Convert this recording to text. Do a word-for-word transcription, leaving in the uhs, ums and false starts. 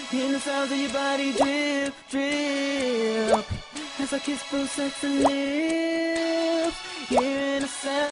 Hearing the sounds of your body drip, drip. As I kiss both sexy lips, hearing the sound.